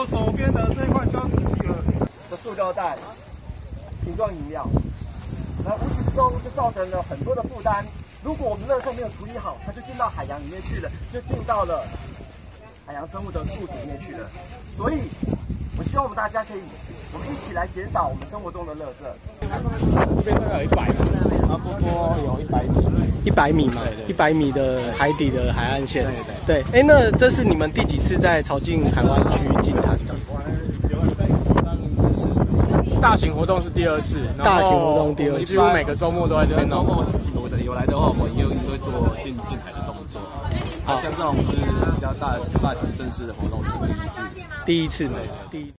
右手边的这块胶质集合的塑胶袋、瓶装饮料，那无形中就造成了很多的负担。如果我们垃圾没有处理好，它就进到海洋里面去了，就进到了海洋生物的肚子里面去了。所以，我希望我们大家可以，我们一起来减少我们生活中的垃圾。 这边大概有100米，差不多有100米。100米嘛，100米的海底的海岸线。对。哎，那这是你们第几次在潮境海湾区净滩的？大型活动是第2次。大型活动第2次，几乎每个周末都在这边。 周末有来的话，我也会做进海的动作。像这种是比较大型正式的活动是第一次。 第一次嘛，第一。